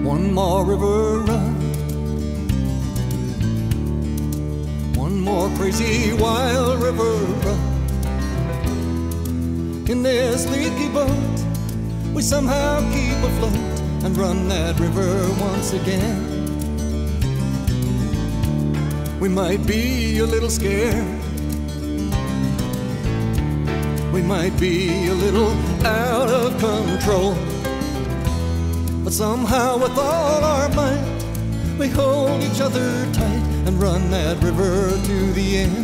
One more river run, one more crazy wild river run. In this leaky boat, we somehow keep afloat and run that river once again. We might be a little scared, we might be a little out of control, but somehow with all our might, we hold each other tight and run that river to the end.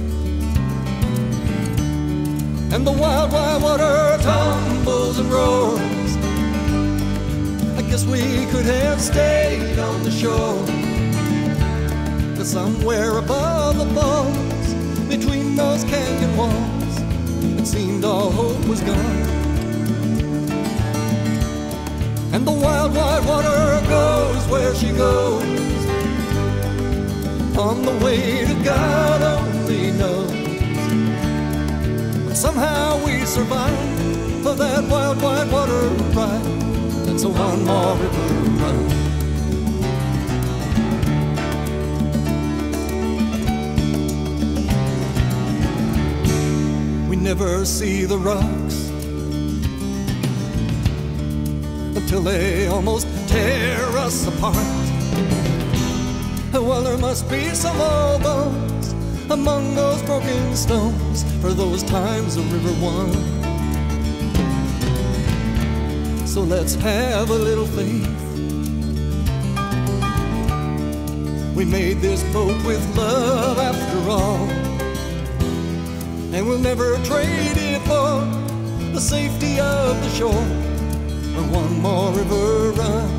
And the wild, wild water tumbles and roars. I guess we could have stayed on the shore, 'cause somewhere above the falls, between those canyon walls, it seemed all hope was gone. And the wild, wild water goes where she goes, on the way to God only knows. But somehow we survived for that wild, wild water ride. That's a one more river run. We never see the rocks until they almost tear us apart. Well, there must be some old bones among those broken stones for those times the river won. So let's have a little faith. We made this boat with love after all, and we'll never trade it for the safety of the shore. One more river run,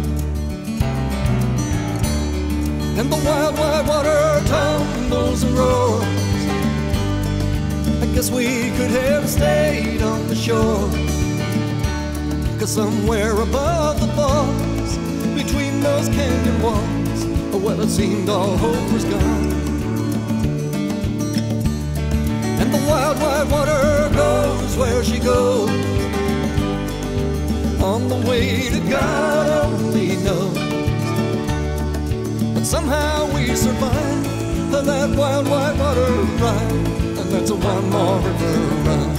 and the wild, wild water tumbles and roars. I guess we could have stayed on the shore, 'cause somewhere above the falls, between those canyon walls, well, it seemed all hope was gone. And the wild, wild water goes where she goes, on the way to God only knows. But somehow we survived that wild, wild water ride, and that's a one more river run.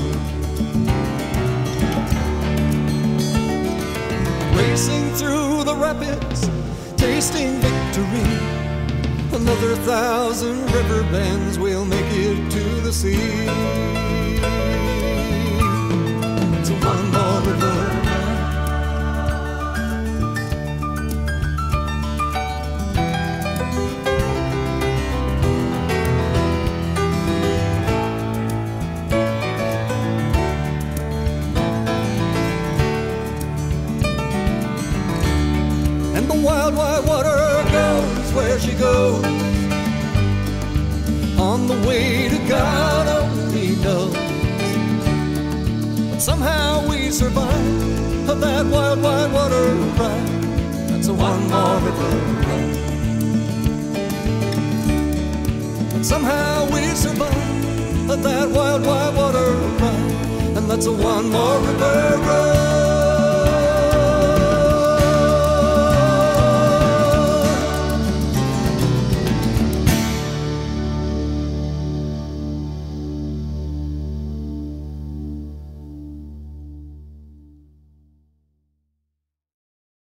Racing through the rapids, tasting victory. Another 1,000 river bends, we'll make it to the sea. It's a one more river run. Wild, wild water goes where she goes, on the way to God only knows. But somehow we survived that wild, wild water ride. That's a one more river run. But somehow we survived that wild, wild water ride, and that's a one more river run.